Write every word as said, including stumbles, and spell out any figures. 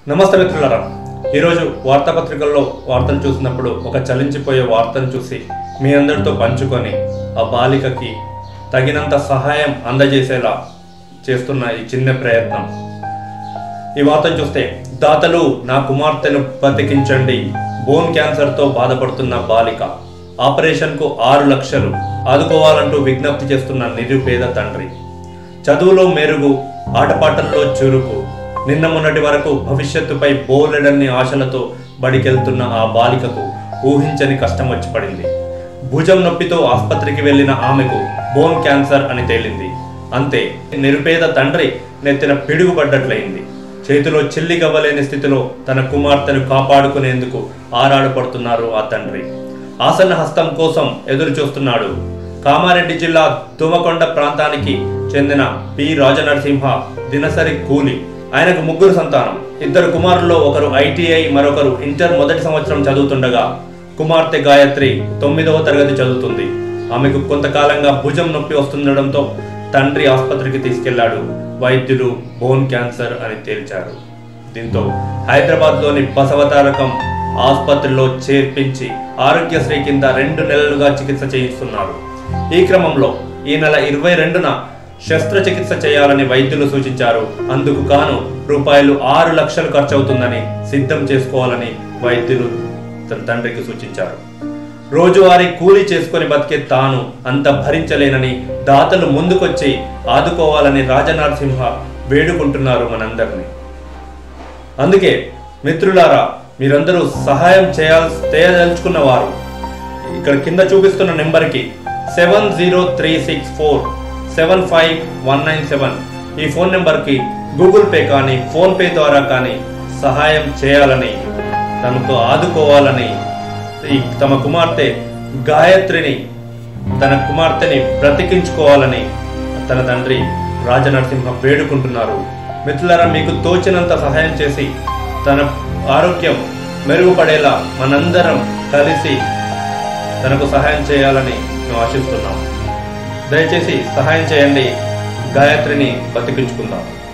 నమస్తే మిత్రులారా, ఈరోజు వార్తాపత్రికల్లో వార్తలు చూసినప్పుడు ఒక చలించిపోయే వార్తను చూసి మీ అందరితో పంచుకొని ఆ బాలికకి తగినంత సహాయం అందజేసేలా చేస్తున్న ఈ చిన్న ప్రయత్నం. ఈ వార్తను చూస్తే, దాతలు నా కుమార్తెను బతికించండి, బోన్ క్యాన్సర్తో బాధపడుతున్న బాలిక, ఆపరేషన్కు ఆరు లక్షలు ఆదుకోవాలంటూ విజ్ఞప్తి చేస్తున్న నిరుపేద తండ్రి, చదువులో మెరుగు, ఆటపాటల్లో చురుకు, నిన్న మొన్నటి వరకు భవిష్యత్తుపై బోలెడన్ని ఆశలతో బడికెళ్తున్న ఆ బాలికకు ఊహించని కష్టం వచ్చి పడింది. భుజం నొప్పితో ఆసుపత్రికి వెళ్లిన ఆమెకు బోన్ క్యాన్సర్ అని తేలింది. అంతే, నిరుపేద తండ్రి నెత్తిన పిడుగుపడ్డట్లయింది. చేతిలో చెల్లి గవ్వలేని స్థితిలో తన కుమార్తెను కాపాడుకునేందుకు ఆరాడుపడుతున్నారు ఆ తండ్రి. ఆసన్న హస్తం కోసం ఎదురు చూస్తున్నాడు. కామారెడ్డి జిల్లా తుమకొండ ప్రాంతానికి చెందిన పి రాజనరసింహ దినసరి కూలి. ఆయనకు ముగ్గురు సంతానం. ఇద్దరు కుమారుల్లో ఒకరు ఐటీఐ, మరొకరు ఇంటర్ మొదటి సంవత్సరం చదువుతుండగా కుమార్తె గాయత్రి తొమ్మిదవ తరగతి చదువుతుంది. ఆమెకు కొంతకాలంగా భుజం నొప్పి వస్తుండడంతో తండ్రి ఆసుపత్రికి తీసుకెళ్లాడు. వైద్యులు బోన్ క్యాన్సర్ అని తేల్చారు. దీంతో హైదరాబాద్లోని బసవతారకం ఆసుపత్రిలో చేర్పించి ఆరోగ్యశ్రీ కింద రెండు నెలలుగా చికిత్స చేయిస్తున్నారు. ఈ క్రమంలో ఈ నెల ఇరవై రెండున శస్త్రచికిత్స చేయాలని వైద్యులు సూచించారు. అందుకు గాను రూపాయలు ఆరు లక్షలు ఖర్చవుతుందని సిద్ధం చేసుకోవాలని వైద్యులు తన తండ్రికి సూచించారు. రోజువారీ కూలీ చేసుకుని బతికే తాను అంత భరించలేనని దాతలు ముందుకొచ్చి ఆదుకోవాలని రాజనరసింహ వేడుకుంటున్నారు మనందరినీ. అందుకే మిత్రులారా, మీరందరూ సహాయం చేయాల్ చేయదలుచుకున్న వారు ఇక్కడ కింద చూపిస్తున్న నెంబర్కి seven zero three six four seven five one nine seven ఈ ఫోన్ నెంబర్కి గూగుల్ పే కానీ ఫోన్ పే ద్వారా కానీ సహాయం చేయాలని, తనతో ఆదుకోవాలని, ఈ తమ కుమార్తె గాయత్రిని తన కుమార్తెని బ్రతికించుకోవాలని తన తండ్రి రాజనరసింహ వేడుకుంటున్నారు. మిత్రులారా, మీకు తోచినంత సహాయం చేసి తన ఆరోగ్యం మెరుగుపడేలా మనందరం కలిసి తనకు సహాయం చేయాలని మేము ఆశిస్తున్నాం. దయచేసి సహాయం చేయండి, గాయత్రిని బతికించుకుందాం.